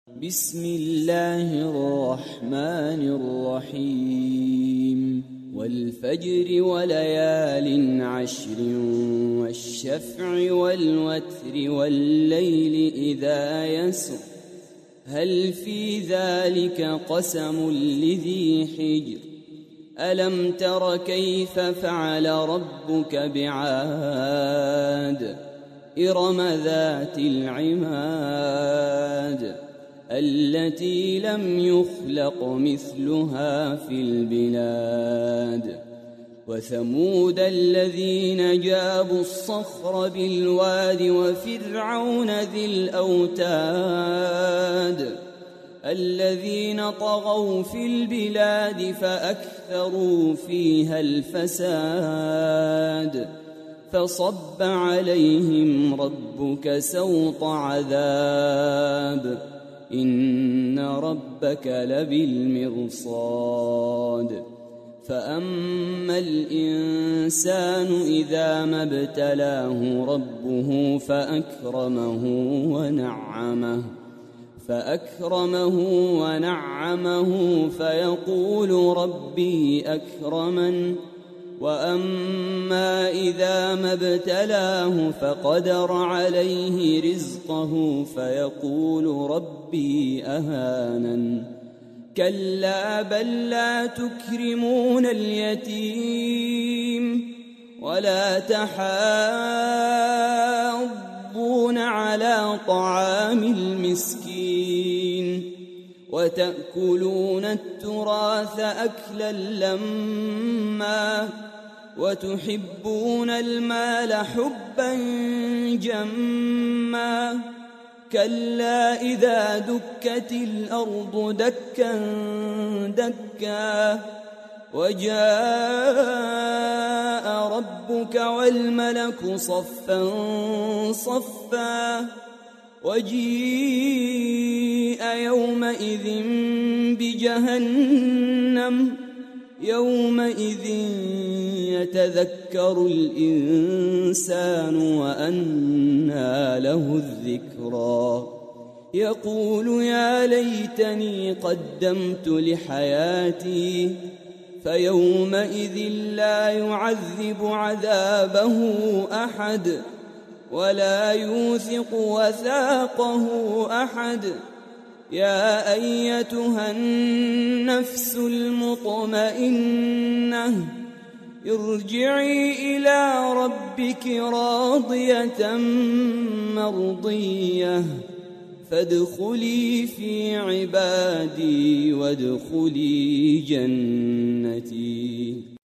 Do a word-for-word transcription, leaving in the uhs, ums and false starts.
بسم الله الرحمن الرحيم والفجر وليال عشر والشفع والوتر والليل إذا يسر هل في ذلك قسم لذي حجر ألم تر كيف فعل ربك بعاد إرم ذات العماد التي لم يخلق مثلها في البلاد وثمود الذين جابوا الصخر بالواد وفرعون ذي الأوتاد الذين طغوا في البلاد فأكثروا فيها الفساد فصب عليهم ربك سوط عذاب إن ربك لبالمرصاد فأما الإنسان إذا ما ابتلاه ربه فأكرمه ونعمه فأكرمه ونعمه فيقول ربي أكرمن وأما إذا ما ابتلاه فقدر عليه رزقه فيقول ربي أهانن كلا بل لا تكرمون اليتيم ولا تحاضون على طعام المسكين وتأكلون التراث أكلا لما وتحبون المال حبا جما كلا إذا دكت الأرض دكا دكا وجاء ربك والملك صفا صفا وجيء يومئذ بجهنم يومئذ يتذكر الإنسان وأنى له الذكرى يقول يا ليتني قدمت لحياتي فيومئذ لا يعذب عذابه أحد ولا يوثق وثاقه أحد يا أيتها النفس المطمئنة ارجعي إلى ربك راضية مرضية فادخلي في عبادي وادخلي جنتي.